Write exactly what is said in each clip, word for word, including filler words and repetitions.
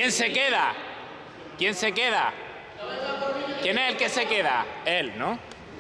¿Quién se queda? ¿Quién se queda? ¿Quién es el que se queda? Él, ¿no?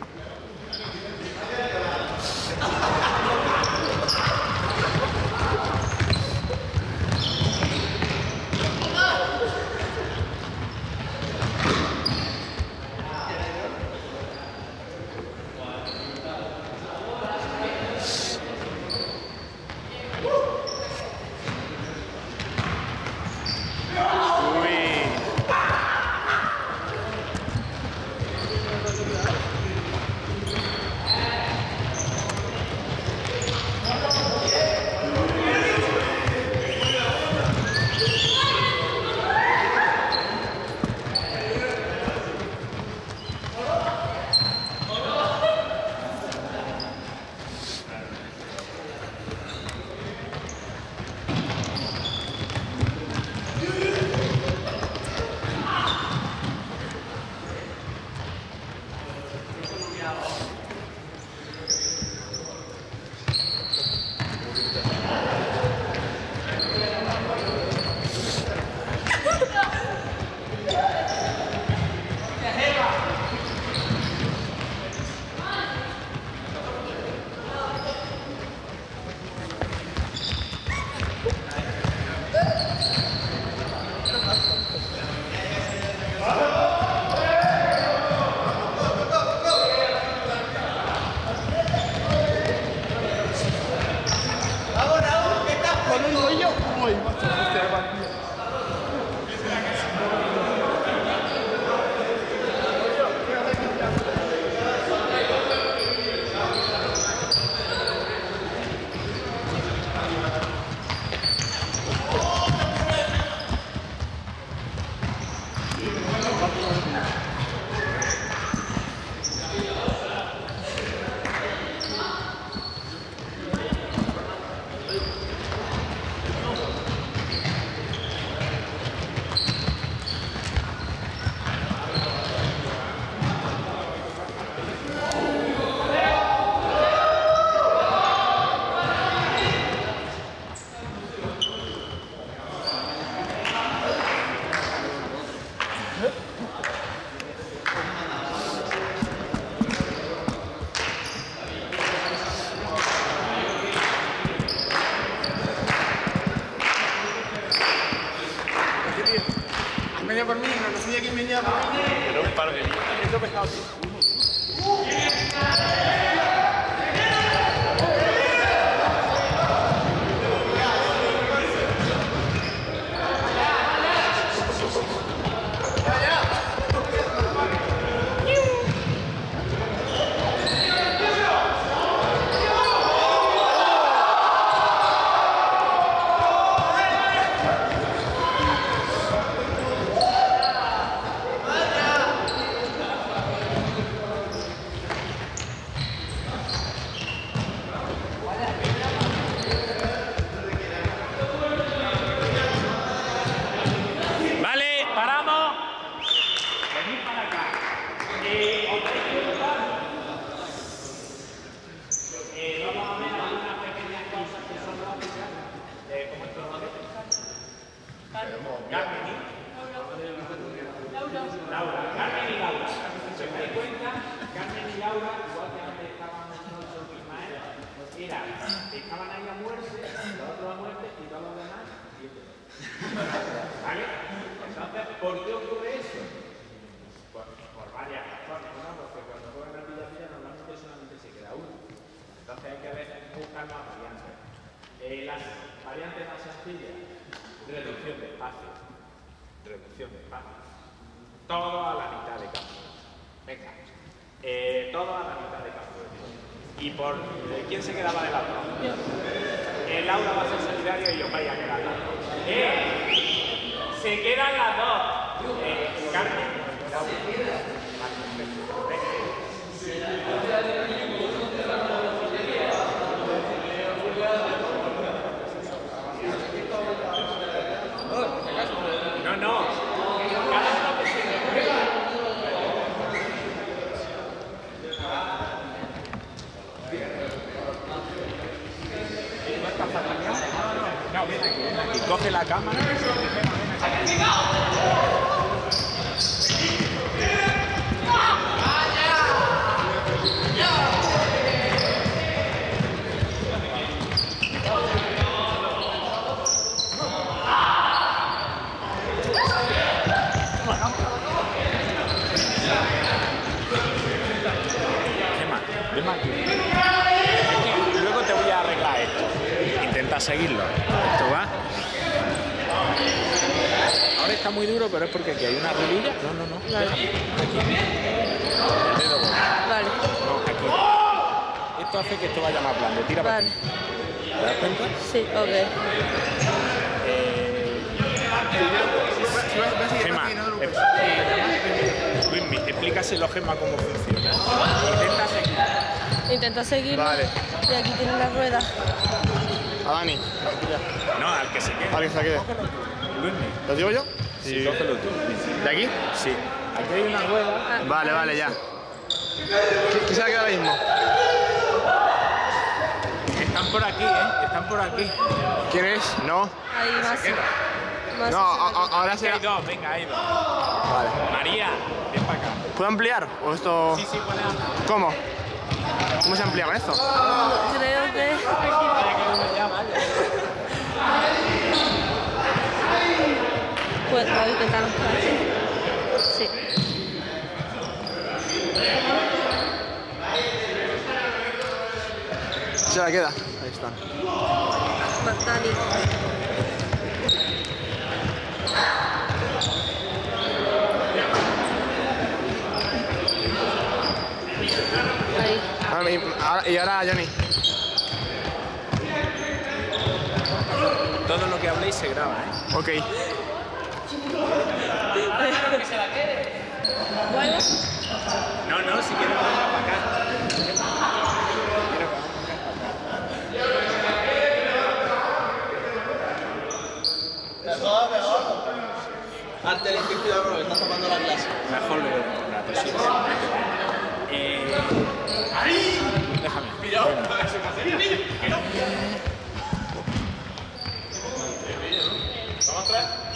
Por mí, no sé quién venía por mí. Pero un par de días. Esto pescado, tío. Estaban ahí a muerte, los otros a muerte y todos los demás ¿vale? Entonces, ¿por qué ocurre eso? Por, por varias razones, ¿no? Porque cuando juegan la vida vida normalmente solamente se queda uno. Entonces hay que a veces buscar más variantes. Eh, las variantes más sencillas, reducción de espacio. Reducción de espacio. Todo a la mitad de campo. Venga. Eh, todo a la mitad de campo. ¿Y por eh, quién se quedaba de lado? El Laura va a ser solidario y os vais a quedar las dos. ¡Eh! Se quedan las dos. Eh, Carmen. No, no. Cada uno que se No, ven aquí, ven aquí. Coge la cámara. Seguirlo. Esto va. Ahora está muy duro, pero es porque aquí hay una rodilla. No, no, no. Vale. Aquí. El dedo. Vale. No, aquí. Esto hace que esto vaya más blando. Tira para Vale. aquí. ¿Te das cuenta? Sí, ok. Eh... Gemma, Luismi, explícaselo, Gemma, cómo funciona. Intenta seguir. Intenta seguirlo. Vale. Y aquí tiene la rueda. A Dani. No, al que se quede. Al que se quede. Luismi. ¿Lo digo yo? Sí, cógelo tú. ¿De aquí? Sí. Aquí hay una rueda. Vale, vale, ya. ¿Qui- ¿Quién se va a quedar ahora mismo? Están por aquí, ¿eh? Están por aquí. ¿Quién es? No. Ahí más. queda. Más No, a- a- ahora Es que se... hay dos, venga, hay dos. Vale. María, ven para acá. ¿Puedo ampliar? ¿O esto...? Sí, sí, puedes ampliar. ¿Cómo? ¿Cómo se amplía con esto? Creo que. Pues voy a intentar. Sí. Se la queda. Ahí está. Dani. Ahí. Ahora, y, ahora, y ahora Johnny. Todo lo que habléis se graba, ¿eh? Ok. Bueno. No, no, si quieres vamos para acá. Antes el cuidado porque estás tomando la clase. Mejor luego un rato, sí. Eh... Déjame. Bueno. ¿Vamos a traer?